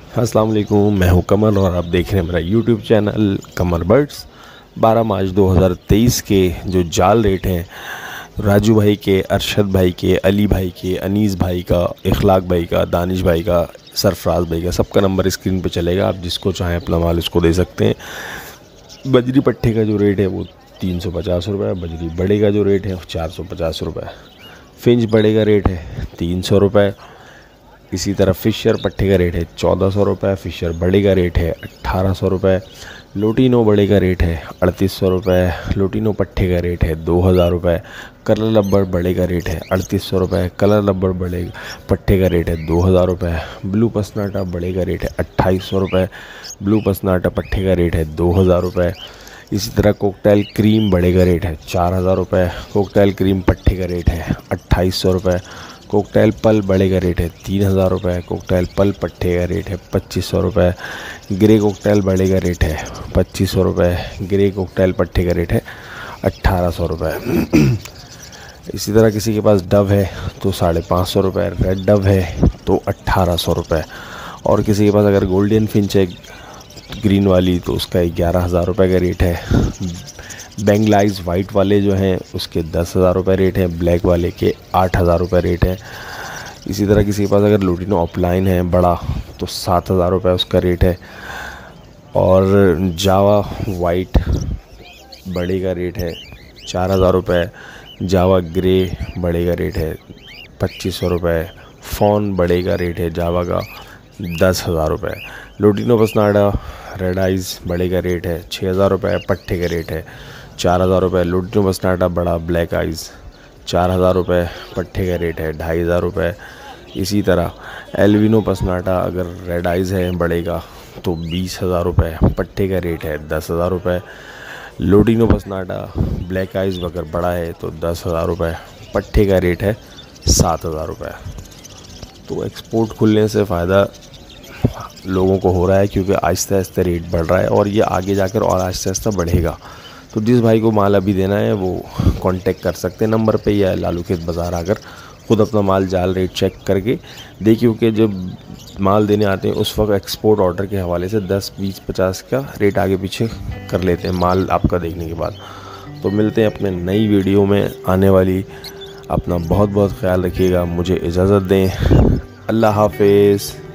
अस्सलाम वालेकुम, मैं हूं कमल और आप देख रहे हैं मेरा YouTube channel Kamal birds. 12 March 2023 के जो जाल रेट हैं राजू भाई के, अरशद भाई के, अली भाई के, अनीस भाई का, इखलाक भाई का, दानिश भाई का, सरफराज भाई का, सबका नंबर स्क्रीन पे चलेगा। आप जिसको चाहें अपना माल उसको दे सकते हैं। बजरी पट्टे का जो रेट है वो 350 रुपये, बजरी बड़े का जो रेट है 450 रुपये, फिंच बड़े का रेट है 300 रुपये। इसी तरह फ़िशर पट्टे का रेट है 1400 रुपये, फ़िशर बड़े का रेट है 1800 रुपये, लोटिनो बड़े का रेट है 3800 रुपये, लोटिनो पट्टे का रेट है 2000 रुपये, कलर लब्बर बड़े का रेट है 3800 रुपये, कलर लब्बर बड़े पट्टे का रेट है 2000 रुपये, ब्लू पसनाटा बड़े का रेट है 2800 रुपये, ब्लू पसनाटा पट्टे का रेट है 2000 रुपये। इसी तरह कोकटेल क्रीम बड़े का रेट है 4000 रुपये, कोकटेल क्रीम पट्टे का रेट है 2800 रुपये, कोकटेल पल बड़े का रेट है 3000 रुपये, कोकटेल पल पट्टे का रेट है 2500 रुपये, ग्रे कोकटेल बड़े का रेट है 2500 रुपये, ग्रे कोकटेल पट्टे का रेट है 1800 रुपये। इसी तरह किसी के पास डव है तो 550 रुपये, रेड डव है तो 1800 रुपये, और किसी के पास अगर गोल्डन फिंच है ग्रीन वाली तो उसका 11,000 रुपये का रेट है। बेंगलाइज वाइट वाले जो हैं उसके 10,000 रुपये रेट है, ब्लैक वाले के 8,000 रुपये रेट है। इसी तरह किसी के पास अगर लोटिनो ऑफलाइन है बड़ा तो 7,000 रुपये उसका रेट है, और जावा वाइट बड़े का रेट है 4,000 रुपये, जावा ग्रे बड़े का रेट है 2500 रुपये, फ़ॉन बड़े का रेट है जावा का 10,000 रुपये, लोटिनो पसनाडा रेड आइज़ बड़े का रेट है 6,000 रुपये, पट्टे का रेट है 4,000 रुपये, लोटिनो पसनाडा बड़ा ब्लैक आइज़ 4,000 रुपये, पट्टे का रेट है 2,500 रुपये। इसी तरह एल्विनो पसनाटा अगर रेड आइज़ है बड़े का तो 20,000 रुपये, पट्टे का रेट है 10,000 रुपये, लोटिनो पसनाटा ब्लैक आइज़ अगर बड़ा है तो 10,000 रुपये, पट्टे का रेट है 7,000 रुपये। तो एक्सपोर्ट खुलने से फ़ायदा लोगों को हो रहा है क्योंकि आहिस्ता आहिस्ता रेट बढ़ रहा है और ये आगे जाकर और आहिस्ता आहिस्ता बढ़ेगा। तो जिस भाई को माल अभी देना है वो कांटेक्ट कर सकते हैं नंबर पे, या लालू खेत बाज़ार आकर ख़ुद अपना माल जाल रेट चेक करके देखिए कि जब माल देने आते हैं उस वक्त एक्सपोर्ट ऑर्डर के हवाले से 10, 20, 50 का रेट आगे पीछे कर लेते हैं माल आपका देखने के बाद। तो मिलते हैं अपने नई वीडियो में आने वाली। अपना बहुत बहुत ख्याल रखिएगा, मुझे इजाज़त दें। अल्लाह हाफिज़।